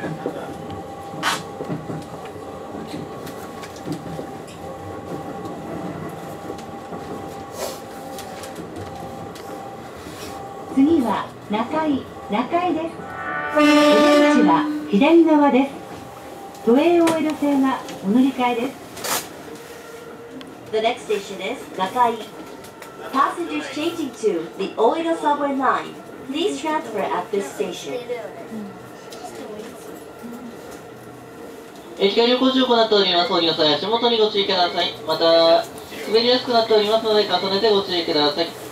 次は中井です。お出口は左側です。都営大江戸線がお乗り換えです。 The next station is Nakai. Passengers changing to the Oedo subway line, please transfer at this station. 機械旅行中を行っております。お降りの際、足元にご注意ください。また、滑りやすくなっておりますので、重ねてご注意ください。